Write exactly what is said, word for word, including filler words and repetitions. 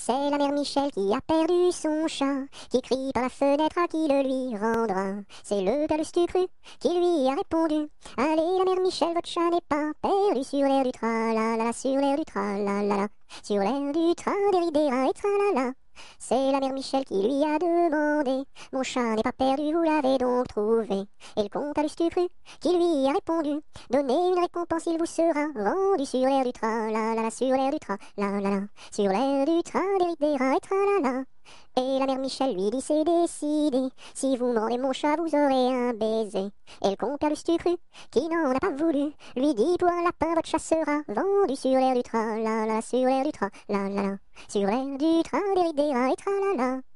C'est la mère Michel qui a perdu son chat, qui crie par la fenêtre à qui le lui rendra. C'est le père Lustucru qui lui a répondu: allez la mère Michel, votre chat n'est pas perdu sur l'air du tra-la-la, sur l'air du tra-la-la, sur l'air du tra-des-ri-des-ra et tra-la-la. C'est la mère Michel qui lui a demandé: mon chat n'est pas perdu, vous l'avez donc trouvé? Et le comte à Lustucru qui lui a répondu: donnez une récompense, il vous sera rendu sur l'air du tra-la-la, sur l'air du tra-la-la, sur l'air du tra-des-ri-des-ra et tra-la-la. Et la mère Michel lui dit: c'est décidé, si vous mordez mon chat, vous aurez un baiser. Et le compère Lustucru, qui n'en a pas voulu, lui dit: pour un lapin, votre chat sera vendu sur l'air du tra-la-la, sur l'air du tra-la-la, sur l'air du tra-des-ri-des-ra et tra-la-la.